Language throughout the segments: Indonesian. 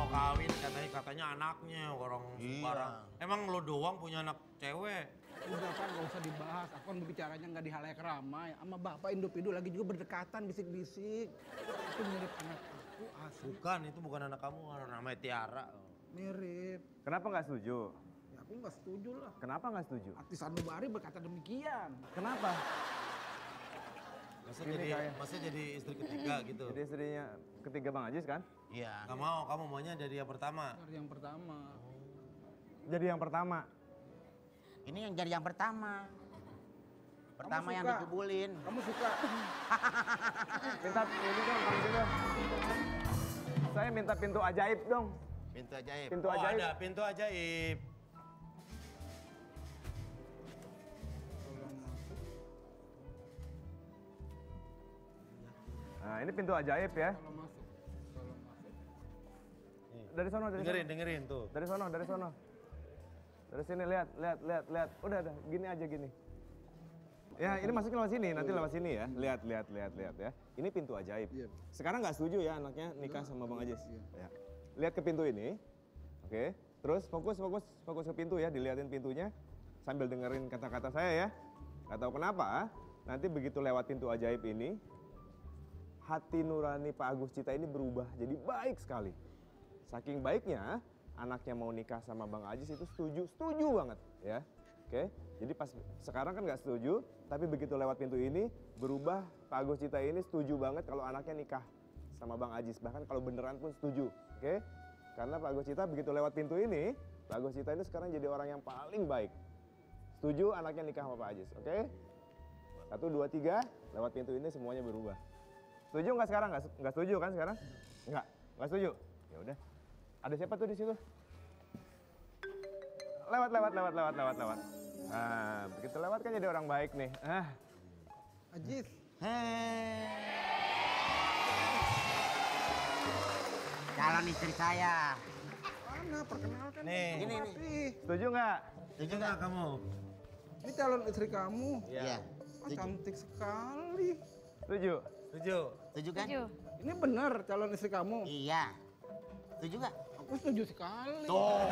kawin katanya anaknya orang sembarang. Emang lo doang punya anak cewek? Udah kan gak usah dibahas, aku kan berbicaranya nggak di halayak ramai. Sama bapak individu lagi juga berdekatan bisik-bisik. Itu mirip anak aku asli. Bukan, itu bukan anak kamu, namanya Tiara. Mirip. Kenapa nggak setuju? Ya aku nggak setuju lah. Kenapa nggak setuju? Artis Sanubari berkata demikian. Kenapa? Masa jadi istri ketiga gitu? Jadi istrinya ketiga Bang Ajis kan? Iya. Gak mau, kamu maunya dari yang pertama? Dari yang pertama. Jadi yang pertama. Ini yang jadi yang pertama. Pertama Kamu yang suka? dikubulin. Kamu suka? Minta ini dong, panggil dong. Saya minta pintu ajaib dong. Pintu ajaib. Pintu Oh ajaib. ada, pintu ajaib. Nah ini pintu ajaib ya. Kalau masuk. Kalau masuk. Dari sono, dari sono. Dengerin tuh. Dari sono, dari sono. Dari sini lihat. Udah, gini aja gini. Ya ini masuk lewat sini, nanti lewat sini ya. Lihat ya. Ini pintu ajaib. Iya. Sekarang nggak setuju ya anaknya nikah sama Bang Ajis. Iya. Ya. Lihat ke pintu ini. Oke. Terus fokus ke pintu ya, dilihatin pintunya sambil dengerin kata-kata saya ya. Gak tahu kenapa, nanti begitu lewat pintu ajaib ini, hati nurani Pak Agus Cita ini berubah jadi baik sekali. Saking baiknya, anaknya mau nikah sama Bang Ajis itu setuju banget ya. Oke, jadi pas sekarang kan nggak setuju, tapi begitu lewat pintu ini berubah, Pak Agus Cita ini setuju banget kalau anaknya nikah sama Bang Ajis, bahkan kalau beneran pun setuju. Oke, karena Pak Agus Cita begitu lewat pintu ini, Pak Agus Cita ini sekarang jadi orang yang paling baik. Setuju anaknya nikah sama Pak Ajis, oke? 1, 2, 3, lewat pintu ini semuanya berubah. Setuju nggak sekarang? Nggak setuju kan sekarang? Nggak setuju? Ya udah. Ada siapa tuh di situ? Lewat. Nah, begitu lewat kan jadi orang baik nih. Ajis. Calon istri saya. Mana perkenalkan? Nih. Ini. Setuju nggak? Setuju nggak kamu? Ini calon istri kamu. Iya. Wah, cantik sekali. Setuju? Setuju? Setuju kan? Ini benar calon istri kamu. Iya. Setuju gak? Aku setuju sekali. Tuh.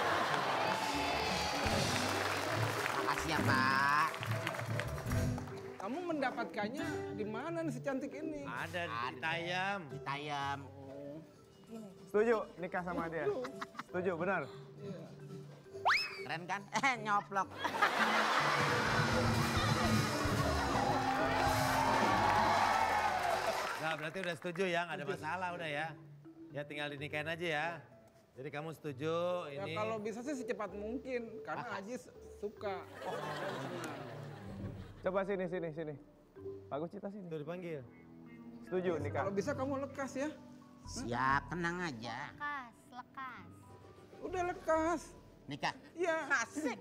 Makasih ya Pak. Kamu mendapatkannya di mana nih secantik ini? Ada di Tayam. Di Tayam. Setuju nikah sama dia? Setuju, benar? Keren kan? Nyoplok. Nah berarti udah setuju ya, nggak ada masalah udah ya. Ya tinggal dinikahin aja ya. Jadi kamu setuju Ya ini. kalau bisa sih secepat mungkin, karena Ajis suka. Oh, senang. Coba sini. Pak Agus Cita sini. Tuh dipanggil. Setuju nikah? Kalau bisa kamu lekas ya. Siap, tenang aja. Lekas. Udah lekas. Nikah. Iya. Asik.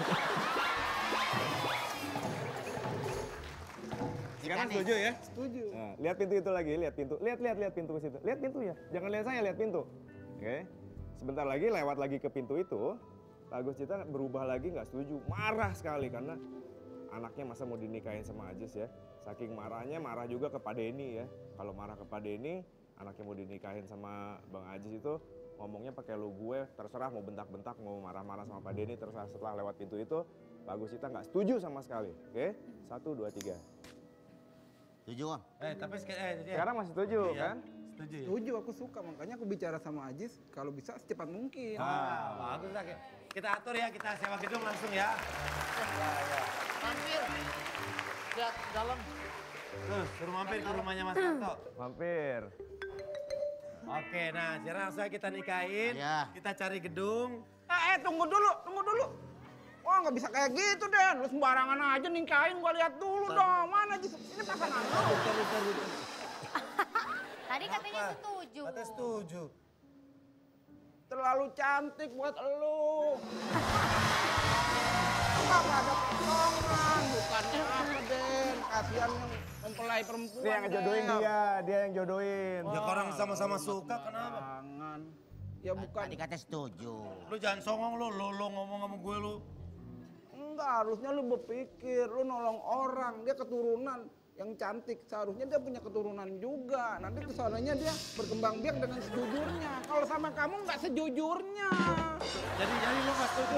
Sekarang Nikah nih. setuju ya? Setuju. Nah, lihat pintu itu lagi, lihat pintu. Lihat pintu ke situ. Lihat pintunya. Jangan lihat saya, lihat pintu. Oke. Sebentar lagi lewat lagi ke pintu itu, Pak Agus Cita berubah lagi nggak setuju. Marah sekali karena anaknya masa mau dinikahin sama Ajis ya. Saking marahnya, marah juga ke Pak Denny ya. Kalau marah ke Pak Denny, anaknya mau dinikahin sama Bang Ajis itu ngomongnya pakai lu gue, terserah mau bentak-bentak, mau marah-marah sama Pak Denny, terserah. Setelah lewat pintu itu, Pak Agus Cita nggak setuju sama sekali. Oke, 1, 2, 3. Setuju Om? Tapi Sekarang masih setuju kan? Setuju ya? Setuju, aku suka. Makanya aku bicara sama Ajis, kalau bisa secepat mungkin. Bagus lah. Kita atur ya, kita sewa gedung langsung ya. Mampir. Lihat dalam. Tuh, suruh mampir ke rumahnya Mas Tarto. Mampir. Oke, nah sekarang langsung aja kita nikahin. Iya. Kita cari gedung. Tunggu dulu. Wah, nggak bisa kayak gitu, Den. Lu sembarangan aja nikahin, gua lihat dulu dong. Mana Ajis? Ini pasangan lu. Tadi katanya setuju. Katanya setuju. Terlalu cantik buat elu. Apa ada potongan? Bukannya apa, Den? Kasihan yang mempelai perempuan. Dia yang jodohin Den. dia yang jodohin. Ya orang sama-sama suka kenapa? Jangan. Ya bukan. Tadi katanya setuju. Lu jangan songong lu ngomong sama gue lu. Enggak, harusnya lu berpikir, lu nolong orang, dia keturunan. yang cantik. Seharusnya dia punya keturunan juga. Nanti kesananya dia berkembang biak dengan sejujurnya. Kalau sama kamu nggak sejujurnya. Jadi lo nggak setuju?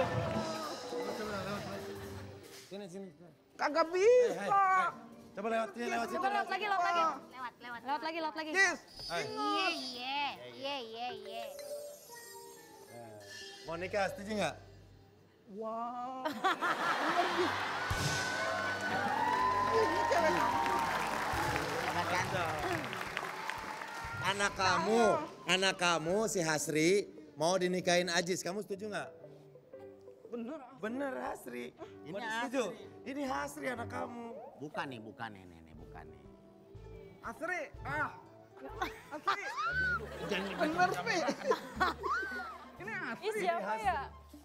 Sini. Kagak bisa. Coba lewat sini, lewat situ. Coba lewat lagi. Lewat lagi. Jis, Iya. Mau nikah, setuju nggak? wah. Bener, Jis. Ini cewek Hebat kan? Anak kamu si Hasri mau dinikahin Ajis. Kamu setuju nggak? bener. Bener Hasri. Ini Mau setuju? Ini Hasri anak kamu. Bukan nih, bukan nih. Asri, Asri. Bener, Pi. Ini Asri. Siapa ya?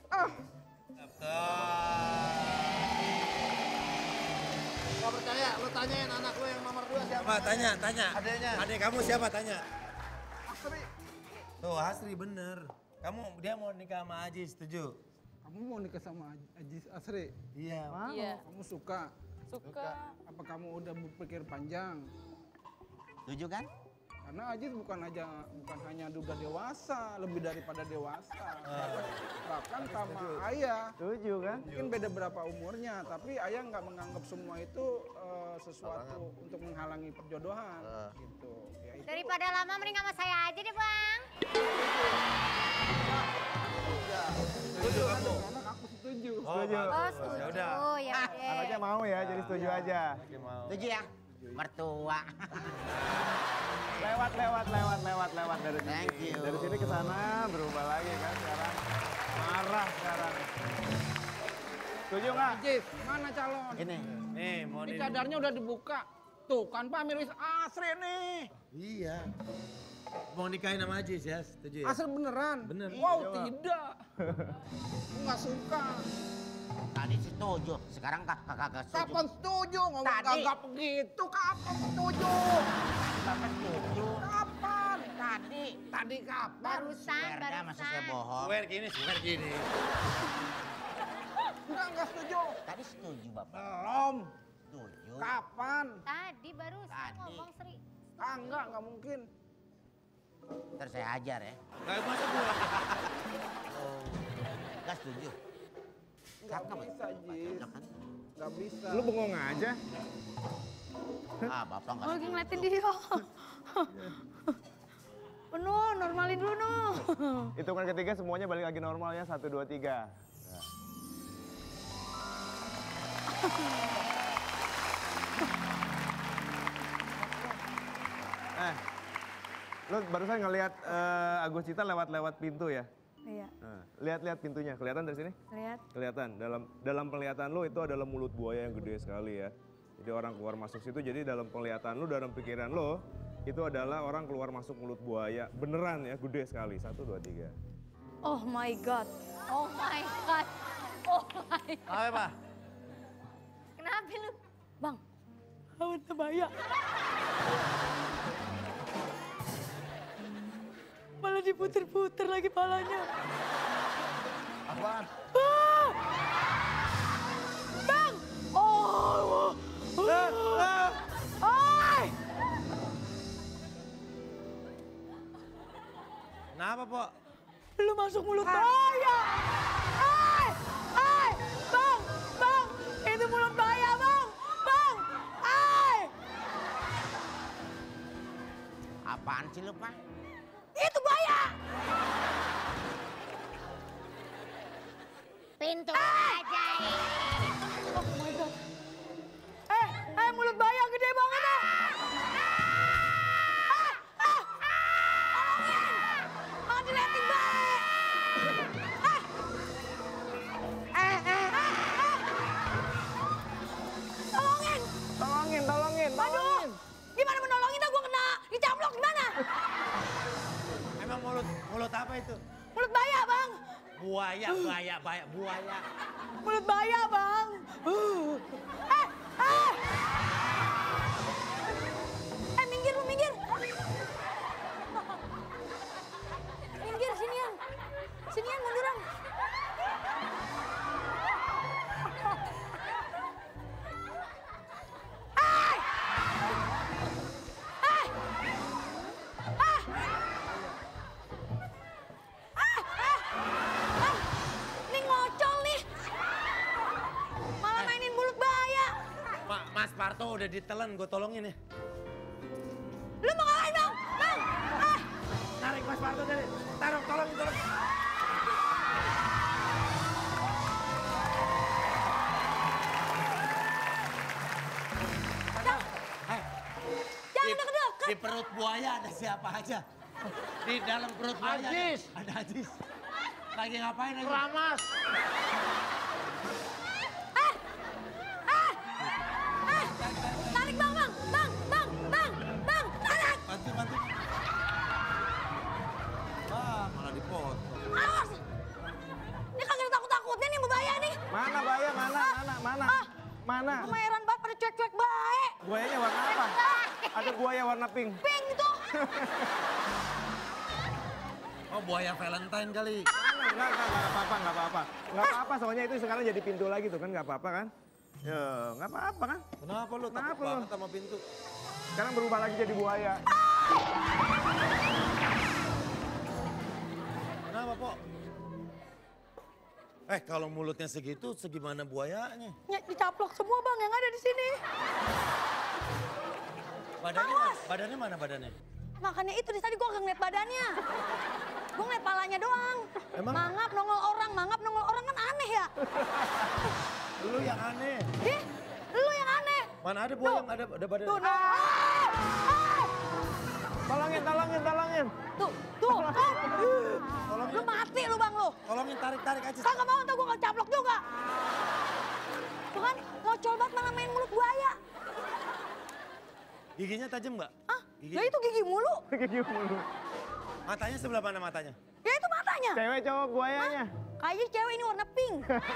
Gak percaya, lu tanyain anak lu yang nomor 2 siapa? Coba tanya. Adeknya. Adek kamu siapa tanya? Asri. Tuh Hasri bener. Dia mau nikah sama Ajis, setuju? Kamu mau nikah sama Ajis Asri? Iya. Iya. Kamu suka? Suka. Apa kamu udah berpikir panjang? Setuju kan? Karena Ajis bukan hanya udah dewasa, lebih daripada dewasa. Bahkan sama ayah. Setuju kan? Mungkin beda berapa umurnya, tapi ayah nggak menganggap semua itu sesuatu untuk menghalangi perjodohan. Gitu. Ya, itu Daripada lama mending sama saya aja deh bang. Setuju kamu? anak aku setuju. Setuju. Oh setuju. Ya udah. Ya udah. Anaknya mau ya, jadi setuju aja. Oke, mau. Setuju ya? Mertua. Lewat dari sini. Thank you. Dari sini ke sana berubah lagi kan sekarang. Marah sekarang. Setuju nggak? Ajis, mana calon? Ini. Nih, mau Ini cadarnya udah dibuka. Tuh kan Pak Mirwis Asri nih. Iya. Mau nikahin sama Ajis ya, setuju ya? Asri beneran? Bener. Wow, tidak. Aku nggak suka. Tadi setuju, sekarang kagak setuju. Kapan setuju? Ngomong Tadi. kagak begitu. Kapan setuju? Kapan setuju? Kapan? Tadi. Tadi kapan? Barusan. Werda masa saya bohong. Swear gini. Enggak setuju. Tadi setuju Bapak. Belum. Setuju. Kapan? Tadi barusan Tadi. ngomong Sri. Enggak mungkin. Ntar saya ajar ya. Kayak masa gua. Gak setuju. Enggak Cakep. bisa, Jis. Cakep kan? Enggak bisa. Lu bengong aja. Ah Bapak gak Gue lagi setuju. ngeliatin dia. No, normalin dulu no. Hitungan ketiga semuanya balik lagi normal ya. 1, 2, 3. Lu barusan ngelihat Agus Cita lewat pintu ya? Iya, Nah, lihat pintunya, kelihatan dari sini? lihat. Kelihatan. Dalam penglihatan lu itu adalah mulut buaya yang gede sekali ya. Jadi orang keluar masuk situ, jadi dalam penglihatan lu, dalam pikiran lu, itu adalah orang keluar masuk mulut buaya. Beneran ya, gede sekali. 1, 2, 3. Oh my god. Oh my god. Apa, Pak? Kenapa lu? Bang, awan bahaya. Malah diputer-puter lagi palanya. Apaan? Bang! Oh! Oi! Kenapa, Pok? Lu masuk mulut bahaya! Ai! Bang! Bang! Itu mulut bahaya, Bang! Bang! Ai! Apaan sih lu Pak? Itu bahaya! Pintu ajaib. Oh my god. Mulut bahaya gede banget ah! Tolongin! Diliatin baik! Tolongin! Aduh! Gimana menolongin dah gua kena dicaplok gimana? Emang mulut apa itu? Mulut bahaya bang! Buaya. Mulut bahaya bang! Minggir lu minggir! Minggir sinian! Sinian munduran! Tuh udah ditelan, gue tolongin ya. Lu mau ngapain bang? Bang! Ah! Tarik Mas Parto dari. Taruh, tolongin. Jangan deket-deket. Di perut buaya ada siapa aja? Di dalam perut buaya Ajis. ada Ajis. Lagi ngapain aja? Ramas. Tarik bang, bang! Bang! Tarik! Bantu. Malah dipotong. Awas! Ini kagak ada takut-takutnya nih buaya nih. Mana Buaya? Mana? Kemahiran banget pada cuek-cuek baik. Buayanya warna apa? Ada buaya warna pink. Pink itu. Oh buaya Valentine kali. Enggak apa-apa. Enggak apa-apa, soalnya itu sekarang jadi pintu lagi tuh kan, enggak apa-apa kan? Ya, enggak apa-apa kan? Kenapa lu takut Kenapa lu? banget sama pintu? Sekarang berubah lagi jadi buaya. Kenapa, Pok? Kalau mulutnya segitu, segimana buayanya? Dicaplok semua bang yang ada di sini. Badannya mana badannya? Makanya itu di tadi gue gak ngeliat badannya. Gue ngeliat palanya doang. Emang? Mangap nongol orang kan aneh ya. Lu yang aneh. Ih, lu yang aneh. Mana ada buaya yang ada badannya? Tuh, Tolongin. Tuh. Lu mati lu bang lu. Tolongin tarik aja. Kagak mau ntar gue kecaplok juga. Tuh kan, ngocol banget malah main mulut buaya. Giginya tajam nggak? Hah? Giginya. Ya itu gigi mulu. Gigi mulu. Matanya sebelah mana matanya? Ya itu matanya. Cewek cowok buayanya. Kayaknya cewek ini warna pink.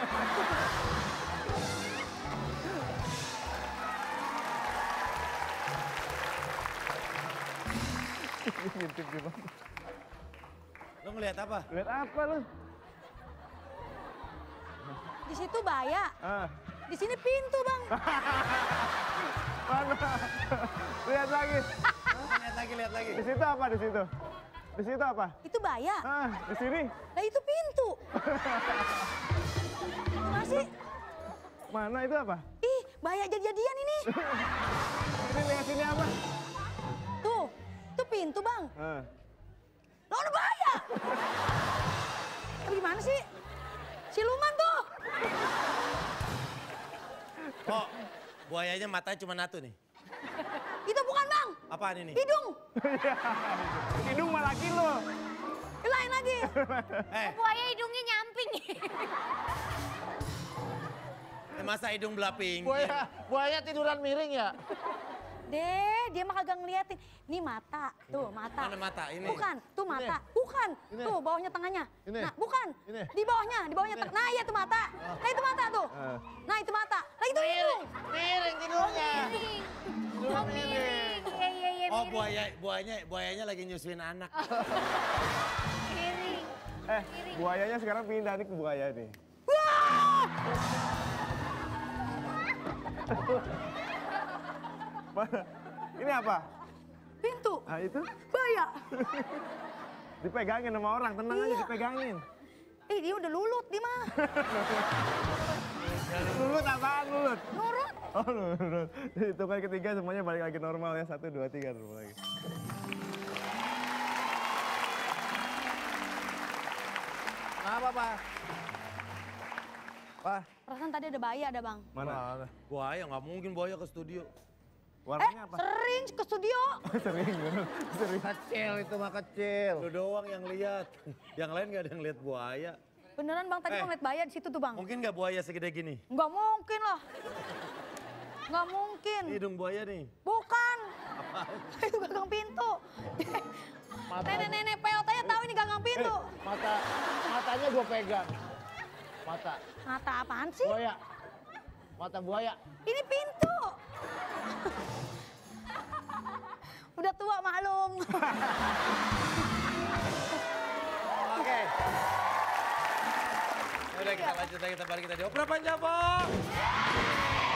Ngintip di mana? Lu ngeliat apa? Lihat apa lu? Di situ buaya. Ah. Di sini pintu bang. Mana? Lihat lagi. Lihat lagi. Di situ apa di situ? Di situ apa? Itu buaya. Ah, di sini. Lah itu pintu. Masih. Mana itu apa? Ih, buaya jadi-jadian ini. Ini lihat sini apa? Tuh, itu pintu bang. Ah. Lo ada buaya. Tapi gimana sih? Siluman tuh. Kok buayanya matanya cuma satu nih? Itu bukan bang. Apaan ini? Hidung. Hidung malah kilo. Lain lagi. Buaya hidungnya nyamping. Masa hidung belah pinggir? Buaya tiduran miring ya? Dia mah kagak ngeliatin. Ini mata, tuh mata. Mana mata? Ini? Bukan, tuh mata. Bukan, Ini? tuh bawahnya tengahnya. Ini? Nah, bukan. Ini? Di bawahnya Nah iya tuh mata. Nah itu mata tuh. Nah itu mata. Nah itu hidung. Miring tidurnya. Oh miring. Iya Oh miring. buayanya lagi nyusuin anak. Miring. Buayanya sekarang pindah nih ke buaya nih. Mana? Ini apa? Pintu. Ah itu? Buaya. Dipegangin sama orang, tenang aja dipegangin. Dia udah lulut dia mah. Lulut apaan lulut? Nurut. Oh lulut. Itu kan ketiga semuanya balik lagi normal ya. 1, 2, 3 normal lagi. Apa, Pak? Pak. Perasaan tadi ada buaya ada bang. Mana? Buaya nggak mungkin buaya ke studio. Warnanya apa? Sering ke studio. Sering. Kecil itu mah kecil. Lu doang yang lihat. Yang lain nggak ada yang lihat buaya. Beneran bang, tadi gua ngeliat buaya di situ tuh bang. Mungkin nggak buaya segede gini? Nggak mungkin lah. Nggak mungkin. Hidung buaya nih. Bukan. Itu gagang pintu. Nenek-nenek peot aja tahu ini gagang pintu. Matanya gua pegang. Mata apaan sih? Buaya. Mata buaya. Ini pintu. Udah tua maklum. Oke. Udah kita lanjut lagi, kita balik kita di Opera Panjabong.